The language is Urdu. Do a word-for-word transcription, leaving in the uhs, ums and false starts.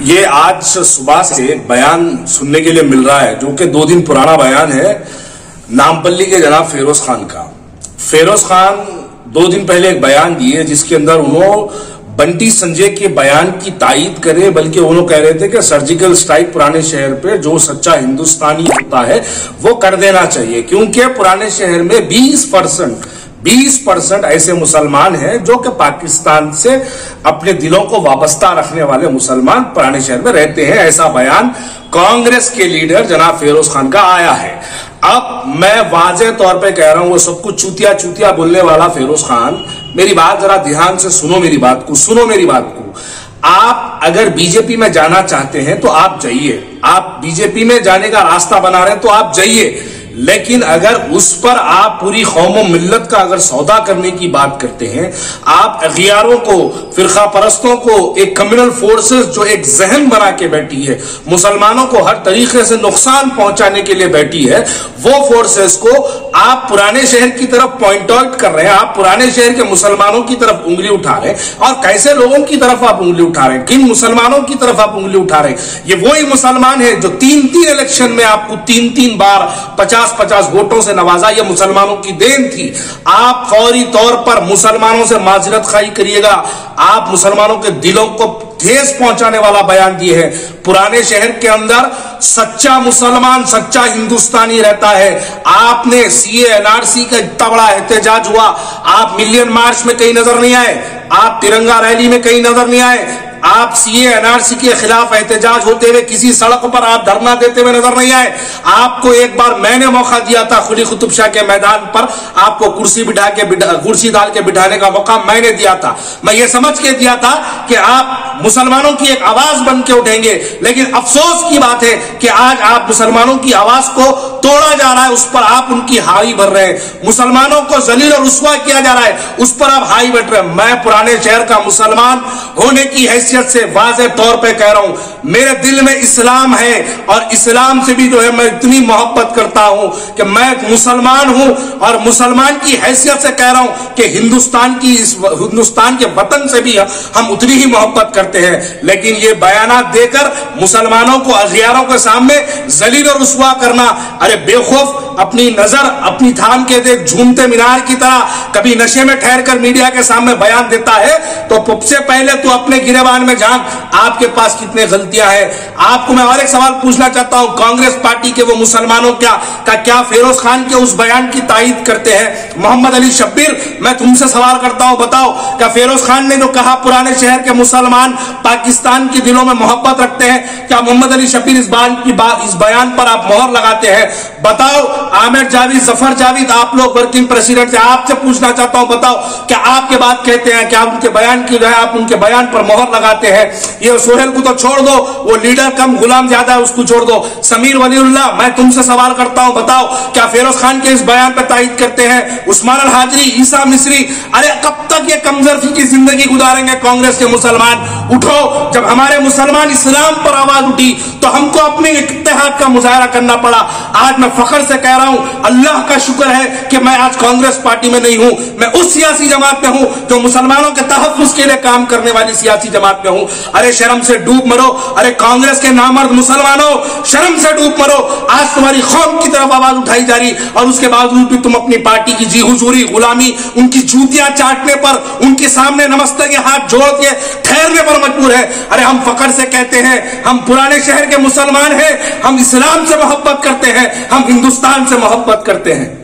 یہ آج صبح سے ایک بیان سننے کے لیے مل رہا ہے جو کہ دو دن پرانا بیان ہے نامپلی کے جناب فیروز خان کا۔ فیروز خان دو دن پہلے ایک بیان دیے جس کے اندر انہوں بنٹی سنجے کے بیان کی تائید کرے، بلکہ انہوں کہہ رہے تھے کہ سرجیکل سٹرائک پرانے شہر پہ جو سچا ہندوستانی ہوتا ہے وہ کر دینا چاہیے، کیونکہ پرانے شہر میں بیس پرسنٹ بیس پرسنٹ ایسے مسلمان ہیں جو کہ پاکستان سے اپنے دلوں کو وابستہ رکھنے والے مسلمان پرانے شہر میں رہتے ہیں۔ ایسا بیان کانگریس کے لیڈر جناب فیروز خان کا آیا ہے۔ اب میں واضح طور پہ کہہ رہا ہوں، وہ سب کچھ چوتیا چوتیا بولنے والا فیروز خان، میری بات ذرا دھیان سے سنو، میری بات کو سنو میری بات کو آپ اگر بی جے پی میں جانا چاہتے ہیں تو آپ جائیے، آپ بی جے پی میں جانے کا راستہ بنا رہے ہیں تو آپ جائیے، لیکن اگر اس پر آپ پوری قوم و ملت کا اگر سودا کرنے کی بات کرتے ہیں، آپ اغیاروں کو، فرقہ پرستوں کو، ایک کمیونل فورسز جو ایک ذہن بنا کے بیٹھی ہے، مسلمانوں کو ہر طریقے سے نقصان پہنچانے کے لیے بیٹھی ہے، وہ فورسز کو آپ پرانے شہر کی طرف پوائنٹ آؤٹ کر رہے ہیں، آپ پرانے شہر کے مسلمانوں کی طرف انگلی اٹھا رہے ہیں۔ اور کیسے لوگوں کی طرف آپ انگلی اٹھا رہے ہیں؟ کن مسلمانوں کی طرف آپ انگلی اٹھا رہے ہیں؟ یہ وہی مسلمان ہیں جو تین تین الیکشن میں آپ کو تین تین بار پچاس پچاس ووٹوں سے نوازا، یہ مسلمانوں کی دین تھی۔ آپ فوری طور پر مسلمانوں سے معذرت خواہی کریے گا، آپ مسلمانوں کے دلوں کو ٹھیس پہنچانے والا بیان دیے ہیں۔ پرانے شہر کے اندر سچا مسلمان، سچا ہندوستانی رہتا ہے۔ آپ نے سی اے این آر سی کا اتنا بڑا احتجاج ہوا، آپ ملین مارچ میں کہیں نظر نہیں آئے، آپ ترنگا ریلی میں کہیں نظر نہیں آئے، آپ سی اے این آر سی کے خلاف احتجاج ہوتے ہوئے کسی سڑک پر آپ دھرنا دیتے ہوئے نظر نہیں آئے۔ آپ کو ایک بار میں نے موقع دیا تھا قلی قطب شاہ کے میدان پر، آپ کو کرسی بٹھا کے کرسی ڈال کے بٹھانے کا موقع میں نے دیا تھا۔ میں یہ سمجھ کے دیا تھا کہ آپ مسلمانوں کی ایک آواز بن کے اٹھیں گے، لیکن افسوس کی بات ہے کہ آج آپ مسلمانوں کی آواز کو توڑا جا رہا ہے، اس پر آپ ان کی ہائی بھر رہے ہیں، مسلمانوں کو ذلیل اور رسوا کیا جا رہا ہے، اس پر آپ ہائی بھر رہے ہیں۔ میں پرانے شہر کا مسلمان ہونے کی حیثیت سے واضح طور پہ کہہ رہا ہوں، میرے دل میں اسلام ہے، اور اسلام سے بھی جو ہے میں اتنی محبت کرتا ہوں کہ میں مسلمان ہوں، اور مسلمان کی حیثیت سے کہہ رہا ہوں کہ ہندوستان کی ہندوستان کے وطن سے بھی ہم اتنی ہی محبت کرتے ہیں، لیکن یہ بیانات دے کر مسلمانوں کو اغیاروں کے سامنے ذلیل اور رسوا کرنا، ارے بے خوف اپنی نظر اپنی تھام کے دیکھ، جھومتے مینار کی طرح کبھی نشے میں ٹھہر کر میڈیا کے سامنے بیان دیتا ہے تو سب سے پہلے تو اپنے گریبان میں جھانک، آپ کے پاس کتنے غلطیاں ہیں۔ آپ کو میں اور ایک سوال پوچھنا چاہتا ہوں، کانگریس پارٹی کے وہ مسلمانوں کیا کا کیا فیروز خان کے اس بیان کی تائید کرتے ہیں؟ محمد علی شبیر، میں تم سے سوال کرتا ہوں، بتاؤ کہ فیروز خان نے جو کہا پرانے شہر کے مسلمان پاکستان کے دلوں میں محبت رکھتے ہیں، کیا محمد علی شبیر اس بات کی بات اس بیان پر آپ مہر لگاتے ہیں؟ بتاؤ عامر جاوید، ظفر جاوید، آپ لوگ ورکنگ پریزیڈنٹ سے آپ سے پوچھنا چاہتا ہوں، بتاؤ کیا آپ کے بات کہتے ہیں، کیا ان کے بیان کی جو ہے آپ ان کے بیان پر مہر لگاتے ہیں؟ یہ سہیل کو تو چھوڑ دو، وہ لیڈر کم غلام زیادہ ہے، اس کو چھوڑ دو۔ سمیر ولی اللہ، میں تم سے سوال کرتا ہوں، بتاؤ کیا فیروز خان کے اس بیان پر تائید کرتے ہیں؟ عثمان الحاجری، عیسیٰ مصری، ارے کب تک یہ کمزرفی کی زندگی گزاریں گے کانگریس کے مسلمان؟ اٹھو، جب ہمارے مسلمان اسلام پر آواز اٹھی تو ہم کو اپنے اتحاد کا مظاہرہ کرنا پڑا۔ آج میں فخر سے کہہ رہا ہوں، اللہ کا شکر ہے کہ میں آج کانگریس پارٹی میں نہیں ہوں، میں اس سیاسی جماعت میں ہوں جو مسلمانوں کے تحفظ کے لیے کام کرنے والی سیاسی جماعت میں ہوں۔ ارے شرم سے ڈوب مرو، ارے کانگریس کے نامرد مسلمانوں، شرم سے ڈوب مرو۔ آج تمہاری قوم کی طرف آواز اٹھائی جا رہی اور اس کے باوجود بھی تم اپنی پارٹی کی جی حضوری، غلامی، ان کی جوتیاں چاٹنے پر، ان کے سامنے نمستے کے ہاتھ جوڑ کے ٹھہرنے پر مجبور ہے۔ ارے ہم فخر سے کہتے ہیں ہم پرانے شہر کے مسلمان ہیں، ہم اسلام سے محبت کرتے ہیں، ہم ہندوستان سے محبت کرتے ہیں۔